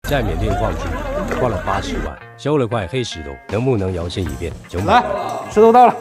在缅甸矿区花了80万，收了块黑石头，能不能摇身一变？ 来，石头到了，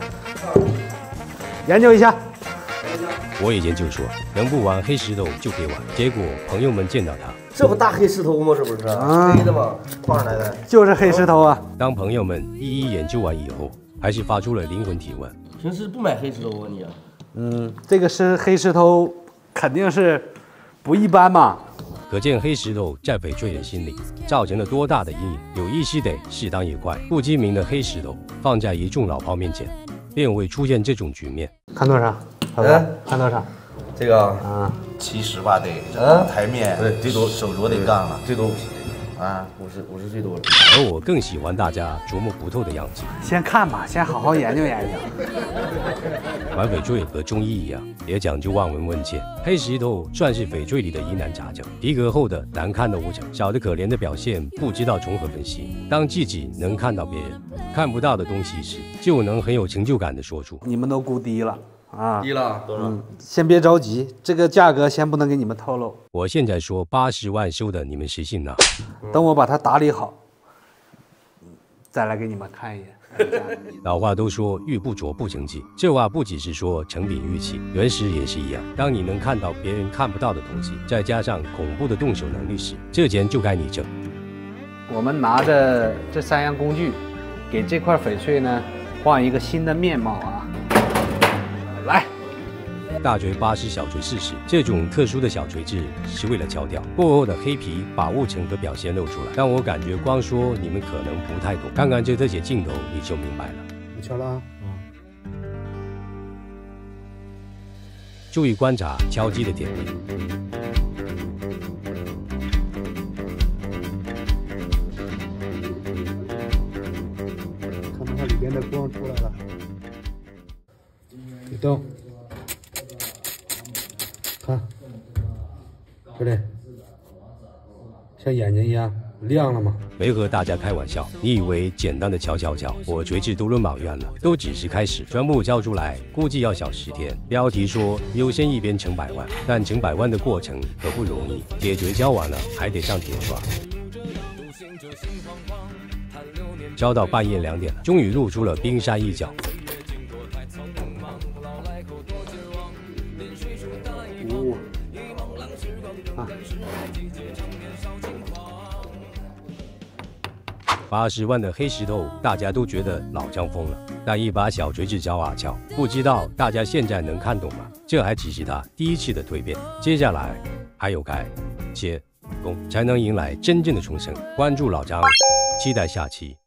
研究一下。 我以前就说，能不玩黑石头就别玩，结果朋友们见到它， 这不大黑石头吗？是不是？黑的吗？放上来的， 就是黑石头啊。 当朋友们一一研究完以后，还是发出了灵魂提问： 平时不买黑石头啊你？ 这个是黑石头，肯定是不一般嘛。 可见黑石头在翡翠人心里造成了多大的阴影。有意识得适当一块不知名的黑石头放在一众老炮面前，便会出现这种局面。 看多少？好吧，看多少？ 这个啊 70吧得，台面对最多手镯得杠了， 最多50 啊， 50最多了。 而我更喜欢大家琢磨不透的样子。 先看吧，先好好研究研究。 玩翡翠和中医一样，也讲究望闻问切。黑石头算是翡翠里的疑难杂症，皮革厚的难看的无成，小的可怜的表现不知道从何分析。当自己能看到别人看不到的东西时，就能很有成就感地说出： 你们都估低了啊！ 低了多少？ 先别着急，这个价格先不能给你们透露。 我现在说80万收的，你们谁信呢？ 等我把它打理好，再来给你们看一眼。 老话都说玉不琢不成器，这话不只是说成品玉器，原石也是一样。当你能看到别人看不到的东西，再加上恐怖的动手能力时，这钱就该你挣。 我们拿着这3样工具，给这块翡翠呢换一个新的面貌啊！来， 大锤80，小锤40，这种特殊的小锤子是为了敲掉过后的黑皮，把物层和表现露出来。但我感觉光说你们可能不太懂，看看这特写镜头你就明白了。 我敲了啊！ 注意观察敲击的点位。 看到它里边的光出来了。别动，看，这里像眼睛一样亮了吗？ 没和大家开玩笑，你以为简单的敲，我锤子都抡满院了，都只是开始，全部交出来估计要小10天。标题说优先一边成百万，但成百万的过程可不容易，铁锤交完了还得上铁刷。交到半夜2点了，终于露出了冰山一角。80万的黑石头，大家都觉得老张疯了。但一把小锤子敲啊敲，不知道大家现在能看懂吗？这还只是他第一次的蜕变，接下来还有开、切、攻，才能迎来真正的重生。关注老张，期待下期。